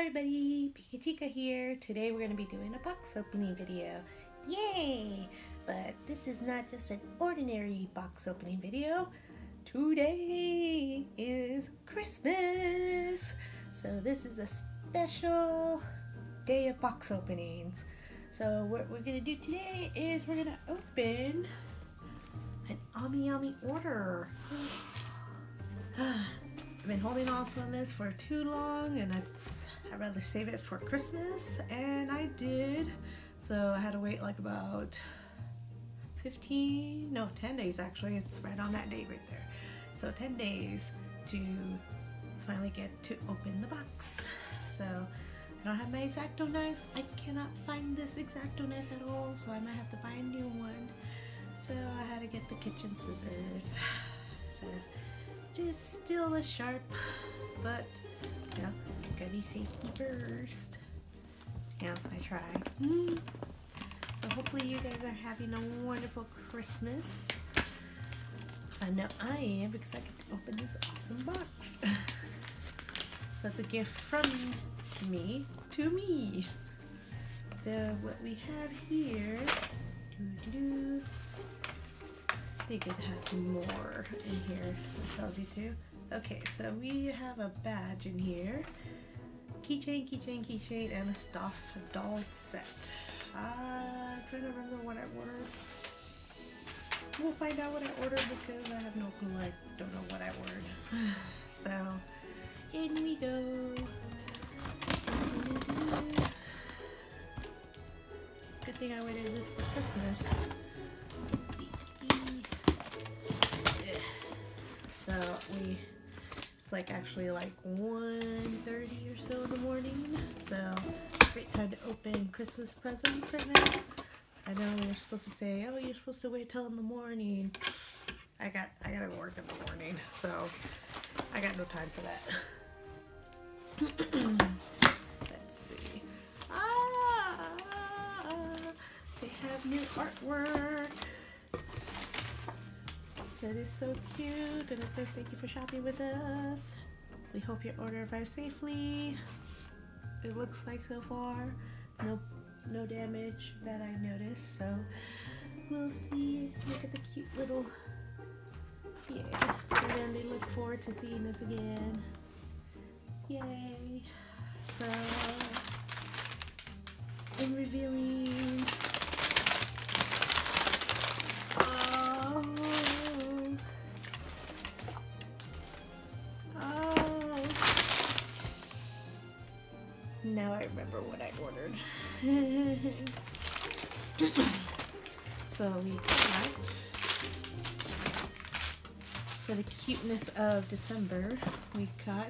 everybody, Pika Chica here. Today we're going to be doing a box opening video. Yay! But this is not just an ordinary box opening video. Today is Christmas! So this is a special day of box openings. So what we're going to do today is we're going to open an Ami order. I've been holding off on this for too long, and I'd rather save it for Christmas, and I did. So I had to wait like about 10 days actually. It's right on that date right there. So 10 days to finally get to open the box. So I don't have my X-Acto knife. I cannot find this X-Acto knife at all, so I might have to buy a new one. So I had to get the kitchen scissors. So just still as sharp, but you know, gotta be safety first. Yeah, I try. So hopefully you guys are having a wonderful Christmas. I know I am, because I get to open this awesome box. So it's a gift from me to me. So what we have here, I think it has more in here. It tells you to. Okay, so we have a badge in here. Keychain, and a stuffed doll set. I'm trying to remember what I ordered. We'll find out what I ordered because I have no clue. I don't know what I ordered. So, in we go. Good thing I waited this for Christmas. So it's like actually like 1:30 or so in the morning. So great time to open Christmas presents right now. I know you're supposed to say, oh, you're supposed to wait till in the morning. I gotta work in the morning, so I got no time for that. Let's see. They have new artwork. That is so cute, and it says thank you for shopping with us. We hope your order arrives safely. It looks like so far no damage that I noticed, so we'll see. Look at the cute little, yeah, and then they look forward to seeing us again. Yay! So in revealing, now I remember what I ordered. So we got, for the cuteness of December, we got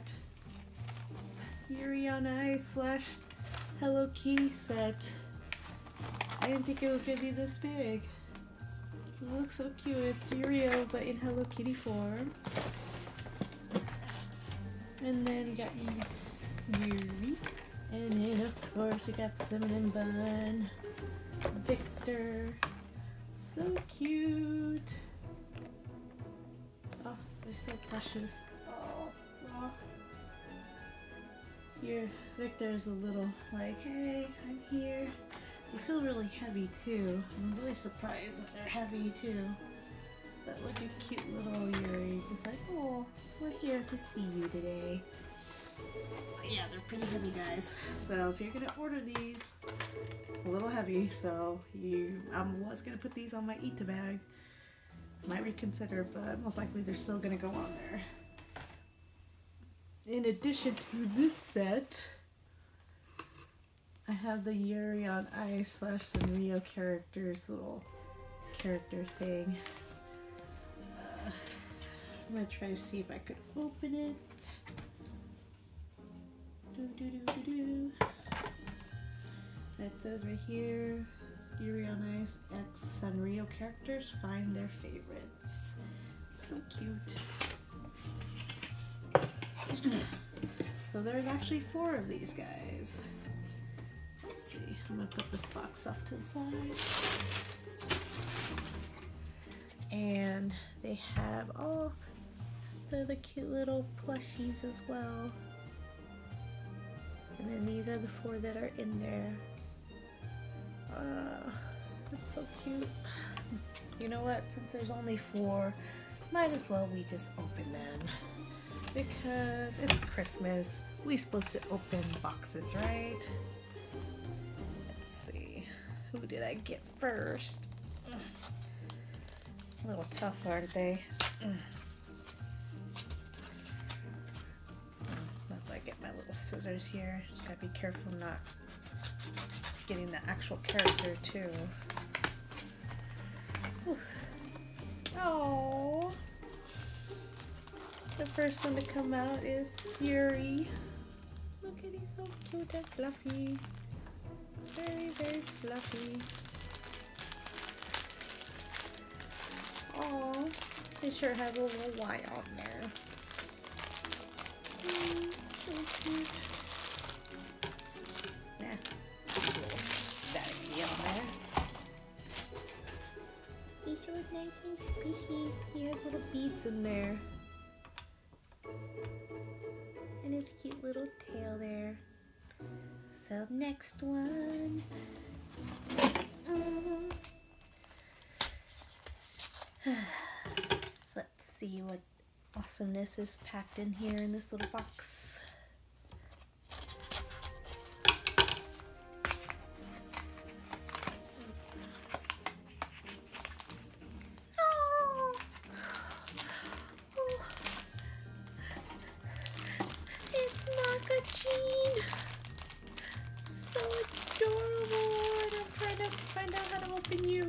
Yuri on Ice / Hello Kitty set. I didn't think it was gonna be this big. It looks so cute. It's Yurio but in Hello Kitty form. And then we got Yuri. And then of course we got Cinnamon Bun, Victor, so cute. Oh, they're so precious. Oh. Here, Victor's a little like, hey, I'm here. They feel really heavy too. I'm really surprised that they're heavy too. But look at cute little Yuri, just like, oh, we're here to see you today. Yeah, they're pretty heavy, guys. So if you're gonna order these, a little heavy, so I was gonna put these on my Eat to bag. Might reconsider, but most likely they're still gonna go on there. In addition to this set, I have the Yuri on Ice / Sanrio characters little character thing. I'm gonna try to see if I could open it. It says right here, Yuri on Ice X Sanrio characters find their favorites. So cute. So there's actually 4 of these guys. Let's see, I'm gonna put this box off to the side. And they have all the cute little plushies as well. And then these are the 4 that are in there. That's so cute. You know what? Since there's only 4, might as well we just open them. Because it's Christmas. We're supposed to open boxes, right? Let's see. Who did I get first? A little tough, aren't they? That's why I get my little scissors here. Just gotta be careful not getting the actual character too. Oh, the first one to come out is Fury. Look at, he's so cute and fluffy. Very, very fluffy. Oh, it sure has a little Y on there. So cute. Nah, a little static on there. He's so nice and squishy. He has little beads in there. And his cute little tail there. So next one. Let's see what awesomeness is packed in here in this little box. It's Nakajin! So adorable! And I'm trying to find out how to open you.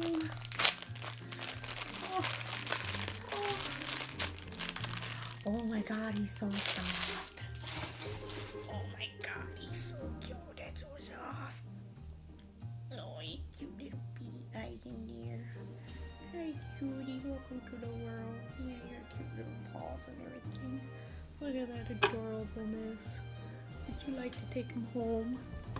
Oh my god, he's so soft. Oh my god, he's so cute and so soft. Oh, you cute little beady eyes in there. Hi, cutie. Welcome to the world. Yeah, your cute little paws and everything. Look at that adorableness. Would you like to take him home?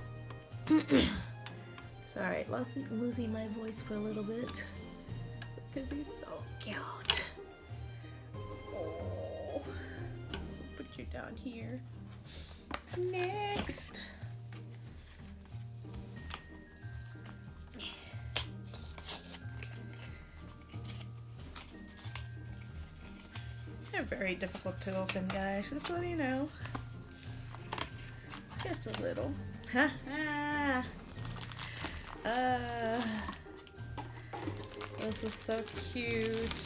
Sorry, losing my voice for a little bit because he's so cute. Oh, put you down here. Next. They're very difficult to open, guys, just so you know. Just a little. Ha ha! This is so cute.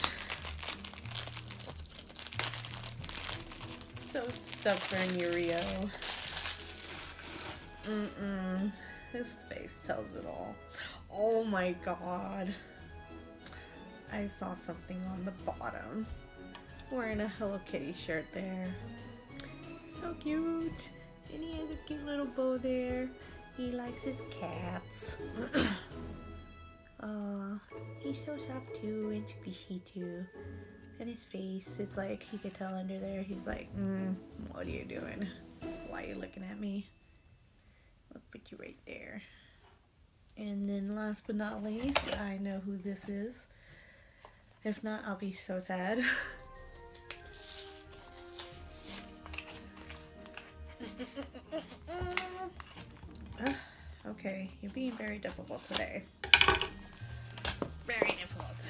So stubborn, Yurio. His face tells it all. Oh my god. I saw something on the bottom. Wearing a Hello Kitty shirt there. So cute. And he has a cute little bow there. He likes his cats. He's so soft too and squishy too. And his face is like, he could tell under there, he's like, what are you doing? Why are you looking at me? I'll put you right there. And then last but not least, I know who this is. If not, I'll be so sad. Okay, you're being very difficult today. Very difficult.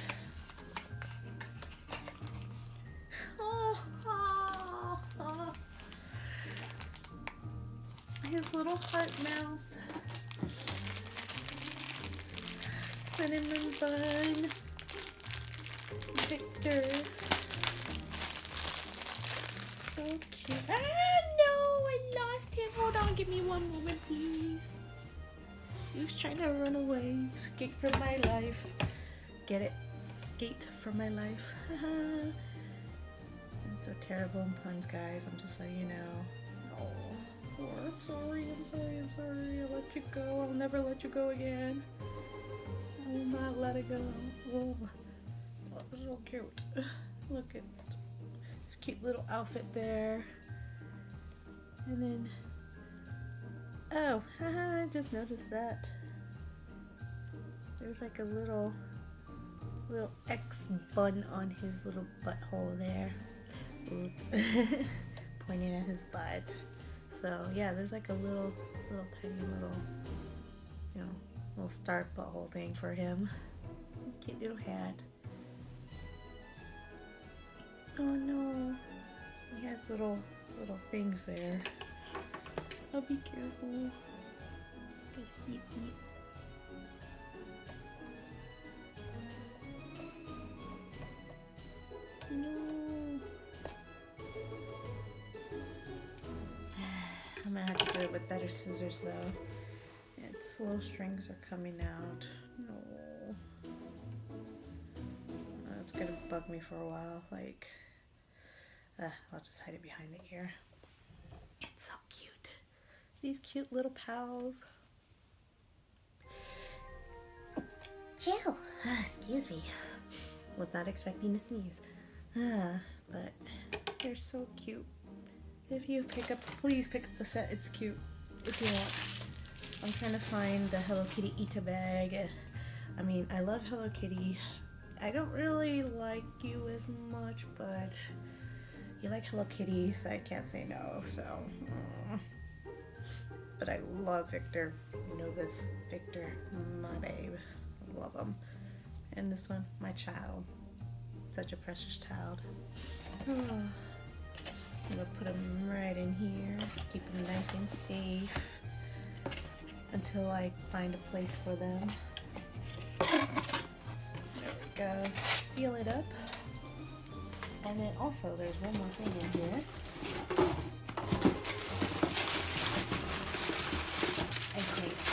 His little heart mouth. Cinnamon bun. Victor. So cute. Ah, no! I lost him. Hold on, give me one moment, please. He was trying to run away. Escape from my life. Get it? Skate from my life. I'm so terrible in puns, guys. I'm just letting you know. Oh, I'm sorry. I'll let you go. I'll never let you go again. I will not let it go. Oh, so cute. Look at this cute little outfit there. And then, oh, haha, I just noticed that. There's like a little X bun on his little butthole there. Oops. Pointing at his butt. So yeah, there's like a little tiny little, you know, little start butthole thing for him. His cute little hat. Oh no, he has little things there. Oh, be careful. Gotta sneak. No. I'm gonna have to do it with better scissors though. Its little strings are coming out. No. It's gonna bug me for a while. Like, I'll just hide it behind the ear. It's so cute. These cute little pals. Chill. Excuse me. Was not expecting to sneeze. But they're so cute. If you please pick up the set. It's cute. If you want. I'm trying to find the Hello Kitty Ita bag. I mean, I love Hello Kitty. I don't really like you as much, but you like Hello Kitty, so I can't say no. So, but I love Victor. You know this, Victor, my babe. I love him. And this one, my child. Such a precious child. I'm gonna put them right in here. Keep them nice and safe until I find a place for them. There we go. Seal it up. And then also there's one more thing in here. I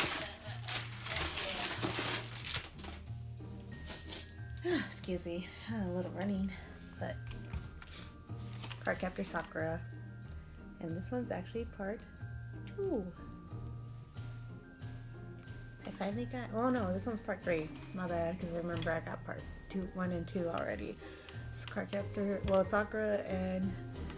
think. Excuse me. A little running, but Cardcaptor Sakura. And this one's actually part 2. I finally got, oh no, this one's part 3. My bad, because I remember I got part 1 and 2 already. It's Cardcaptor, well, Sakura and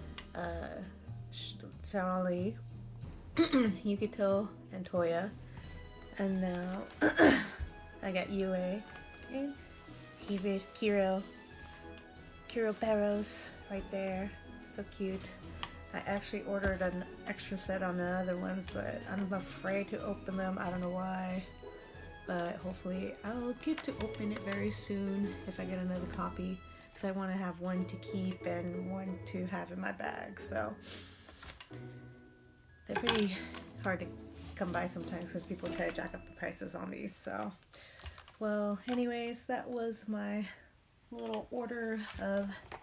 Xiaoli, Yukito, and Toya. And now I got Yue and Hibi's Kiro Barrows right there. So cute. I actually ordered an extra set on the other ones, but I'm afraid to open them. I don't know why. But hopefully I'll get to open it very soon if I get another copy. Because I want to have one to keep and one to have in my bag. So they're pretty hard to come by sometimes because people try to jack up the prices on these. So, well, anyways, that was my little order of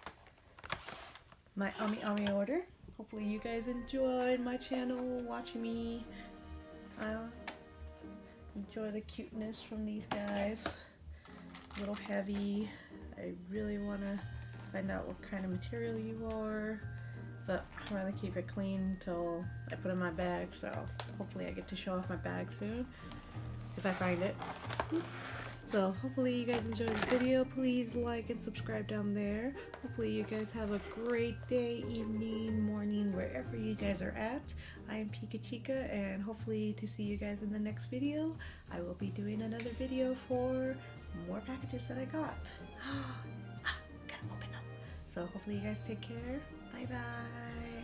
my Ami order. Hopefully you guys enjoyed my channel, watching me. Enjoy the cuteness from these guys. A little heavy. I really want to find out what kind of material you are, but I'd rather keep it clean until I put it in my bag, so hopefully I get to show off my bag soon if I find it. So hopefully you guys enjoyed this video. Please like and subscribe down there. Hopefully you guys have a great day, evening, morning, wherever you guys are at. I am Pikachica, and hopefully to see you guys in the next video. I will be doing another video for more packages that I got. Gotta open them. So hopefully you guys take care. Bye bye.